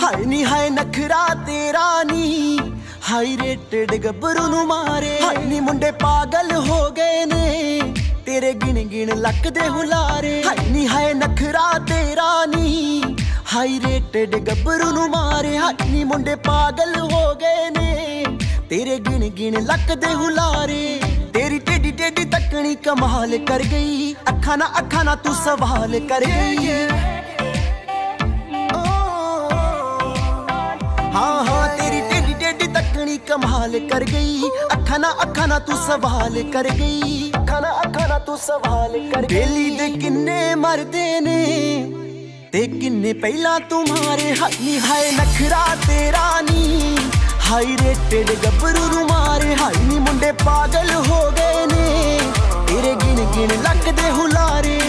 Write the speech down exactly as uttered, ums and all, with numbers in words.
हाय नी हाय नखरा तेरा नी high rated गब्बरू नू मारे। हाय नी मुंडे पागल हो गए ने तेरे गिन गिन लक दे हुलारे। हाय नी हाय नखरा तेरा नी हाई रेटेड गब्बरू नू मारे। हाय नी मुंडे पागल हो गए ने तेरे गिन गिन लक दे हुलारे। तेरी टेढ़ी टेढ़ी तकनी कमाल कर गई, अखा ना अखा ना तू सवाल कर गई। हाँ हाँ तेरी टेढ़ी टेढ़ी तकनी कमाल कर गई, अखा ना अखा ना तू सवाल कर गई। अखा ना अखा ना तू सवाल कर गई। बेली दे किन्ने मरदे ने ते किन्ने पहला तुम्हारे। हाय हाय नखरा तेरा नी हाई रेटेड गब्बरू नू मारे। हाय नी मुंडे पागल हो गए ने तेरे गिन गिन लक दे हुलारे।